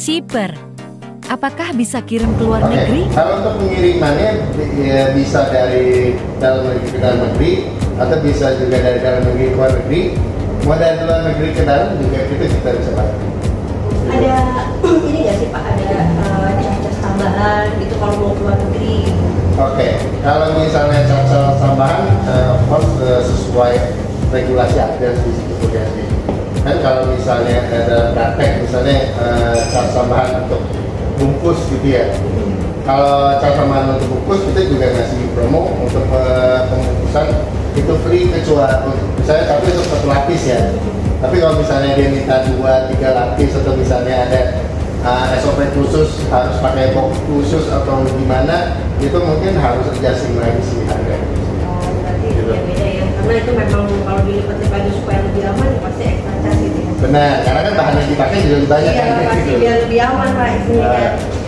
Shipper, apakah bisa kirim ke luar Oke, negeri? kalau untuk pengirimannya bisa dari dalam negeri ke dalam negeri atau bisa juga dari dalam negeri ke luar negeri. Mau dari luar negeri ke dalam juga kita bisa bantu. Ada ini nggak sih Pak, ada charge tambahan gitu kalau mau ke luar negeri? Oke, kalau misalnya charge tambahan, of course sesuai regulasi ada di situ sih. Kan kalau misalnya ada praktek, misalnya charge tambahan untuk bungkus gitu ya. Kalau charge tambahan untuk bungkus kita juga ngasih promo untuk pembungkusan itu free kecuali misalnya tapi untuk satu lapis ya. Tapi kalau misalnya dia minta 2-3 lapis atau misalnya ada SOP khusus harus pakai box khusus atau gimana, itu mungkin harus adjusting lagi sih harga. Oh, berarti Gitu. beda ya. Karena itu memang kalau dilipat lagi supaya lebih aman ya pasti ekstra charge gitu ya. Benar, karena kan bahan yang dipakai juga lebih banyak Iya, kan pasti gitu. biar lebih aman Pak isinya. Nah,